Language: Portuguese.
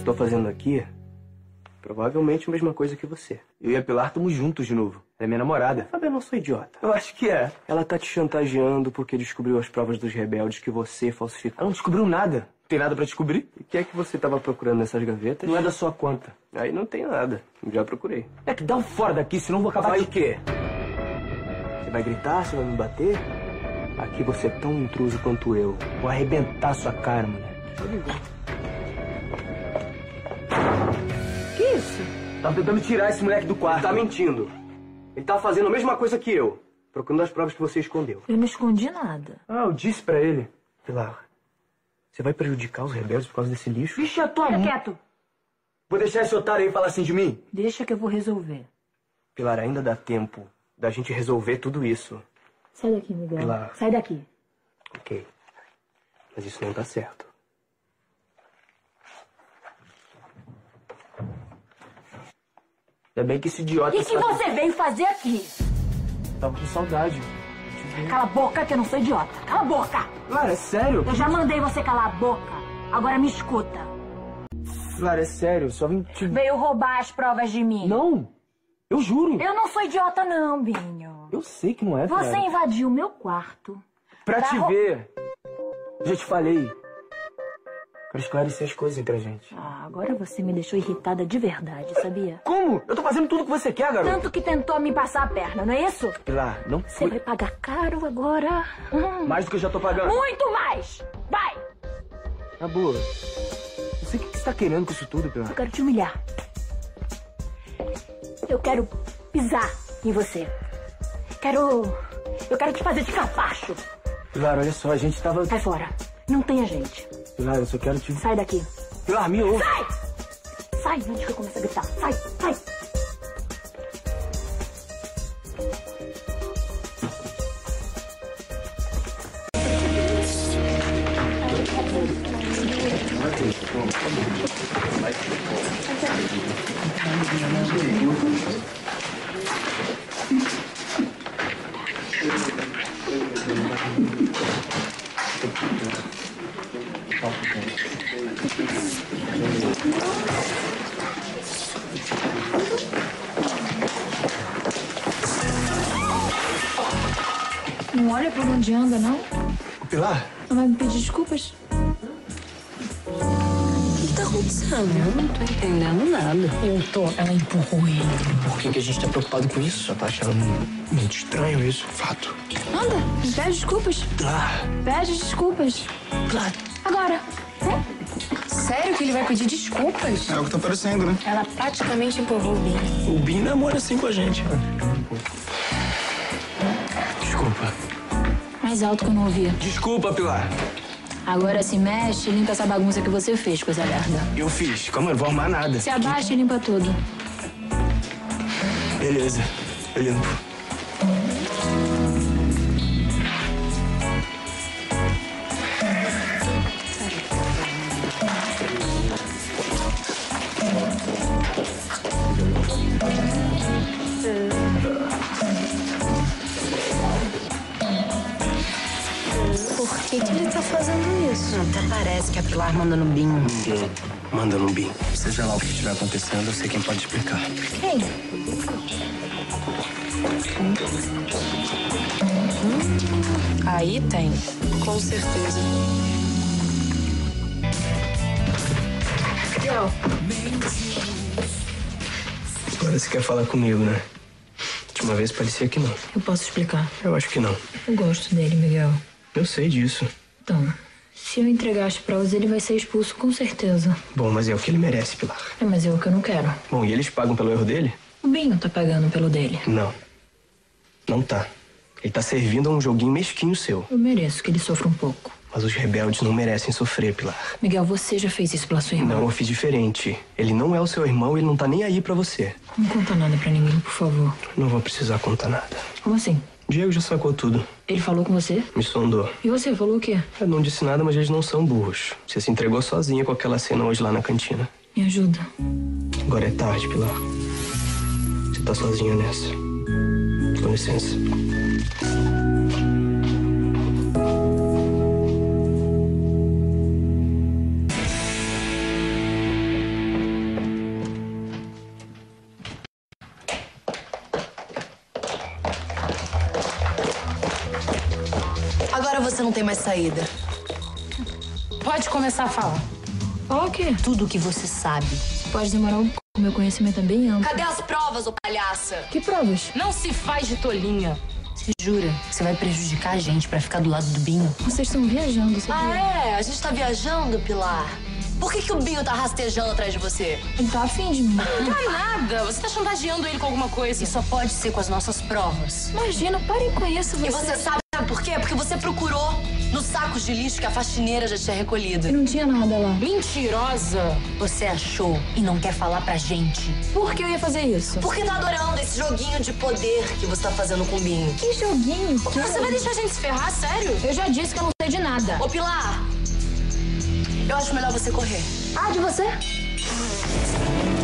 eu tô fazendo aqui, provavelmente a mesma coisa que você. Eu e a Pilar estamos juntos de novo. Ela é minha namorada. Fábio, eu não sou idiota. Eu acho que é. Ela tá te chantageando porque descobriu as provas dos rebeldes que você falsificou. Ela não descobriu nada. Não tem nada pra descobrir. E o que é que você tava procurando nessas gavetas? Não é da sua conta. Aí não tem nada. Já procurei. É que dá um fora daqui, senão eu vou acabar... Vai o quê? Você vai gritar? Você vai me bater? Aqui você é tão intruso quanto eu. Vou arrebentar sua cara, moleque. Que isso? Tava tentando tirar esse moleque do quarto. Ele tá mentindo. Ele tá fazendo a mesma coisa que eu. Procurando as provas que você escondeu. Eu não escondi nada. Ah, eu disse pra ele. Pilar, você vai prejudicar os rebeldes por causa desse lixo? Vixe, a tua Fica mãe. quieto. Vou deixar esse otário aí falar assim de mim? Deixa que eu vou resolver. Pilar, ainda dá tempo da gente resolver tudo isso. Sai daqui, Miguel. Pilar. Sai daqui. Ok. Mas isso não tá certo. Ainda bem que esse idiota... E o que você veio fazer aqui? Tava com saudade. Cala a boca que eu não sou idiota. Cala a boca! Clara, é sério? Eu já mandei você calar a boca. Agora me escuta. Clara, é sério. Só vim te... Veio roubar as provas de mim. Não! Eu juro! Eu não sou idiota não, Binho. Eu sei que não é, Você Clara. invadiu o meu quarto. Pra te rou- ver. Já te falei. Quero esclarecer as coisas entre a gente. Ah, agora você me deixou irritada de verdade, sabia? Como? Eu tô fazendo tudo que você quer, garoto. Tanto que tentou me passar a perna, não é isso? Pilar, não Você foi... vai pagar caro agora. Mais do que eu já tô pagando. Muito mais! Vai! Acabou. Não sei o que você tá querendo com isso tudo, Pilar. Eu quero te humilhar. Eu quero pisar em você. Eu quero te fazer de capacho. Pilar, olha só, a gente tava... Sai fora. Não tem a gente. Pilar, eu só quero te... Sai daqui. Pilar, me ouve. Sai! Sai antes que eu comece a gritar. Sai, sai. Não olha por onde anda, não? Pilar? Não vai me pedir desculpas? O que tá acontecendo? Eu não tô entendendo nada. Eu tô. Ela empurrou ele. Por que a gente tá preocupado com isso? Só tá achando muito estranho isso. Fato. Anda, pede desculpas. Pilar. Pede desculpas. Pilar. Agora. Sério que ele vai pedir desculpas? É o que tá parecendo, né? Ela praticamente empurrou o Binho. O Bin namora assim com a gente. Desculpa. Mais alto que eu não ouvia. Desculpa, Pilar. Agora se mexe e limpa essa bagunça que você fez, coisa lerda. Eu fiz. Calma, eu não vou arrumar nada. Se abaixa e limpa tudo. Beleza. Eu limpo. Por que ele tá fazendo isso? Até parece que a Pilar manda no Binho. Ninguém manda no Bin. Seja lá o que estiver acontecendo, eu sei quem pode explicar. Quem? Aí tem. Com certeza. Miguel, Agora você quer falar comigo, né? Última vez parecia que não. eu posso explicar. Eu acho que não. Eu gosto dele, Miguel. Eu sei disso. Então, se eu entregar as provas, ele vai ser expulso com certeza. Bom, mas é o que ele merece, Pilar. É, mas é o que eu não quero. Bom, e eles pagam pelo erro dele? O Binho tá pagando pelo dele. Não. Não tá. Ele tá servindo a um joguinho mesquinho seu. Eu mereço que ele sofra um pouco. Mas os rebeldes não merecem sofrer, Pilar. Miguel, você já fez isso pela sua irmã. Não, eu fiz diferente. Ele não é o seu irmão e ele não tá nem aí pra você. Não conta nada pra ninguém, por favor. Não vou precisar contar nada. Como assim? Diego já sacou tudo. Ele falou com você? Me sondou. E você falou o quê? Eu não disse nada, mas eles não são burros. Você se entregou sozinha com aquela cena hoje lá na cantina. Me ajuda. Agora é tarde, Pilar. Você tá sozinha nessa. Com licença. você não tem mais saída. Pode começar a falar. Falar o quê? Tudo o que você sabe. Pode demorar um pouco. Meu conhecimento é bem amplo. Cadê as provas, ô palhaça? Que provas? Não se faz de tolinha. Você jura que você vai prejudicar a gente pra ficar do lado do Binho? Vocês estão viajando, sabia? Ah, é? A gente tá viajando, Pilar? Por que o Binho tá rastejando atrás de você? Ele tá afim de mim. Não é nada. Você tá chantageando ele com alguma coisa. E só pode ser com as nossas provas. Imagina, parem com isso. E você sabe por quê? Porque você procurou nos sacos de lixo que a faxineira já tinha recolhido. E não tinha nada lá. Mentirosa. Você achou e não quer falar pra gente. Por que eu ia fazer isso? Porque tá adorando esse joguinho de poder que você tá fazendo com o Binho. Que joguinho? Você vai deixar a gente se ferrar? Sério? Eu já disse que eu não sei de nada. Ô, Pilar, eu acho melhor você correr. Ah, de você?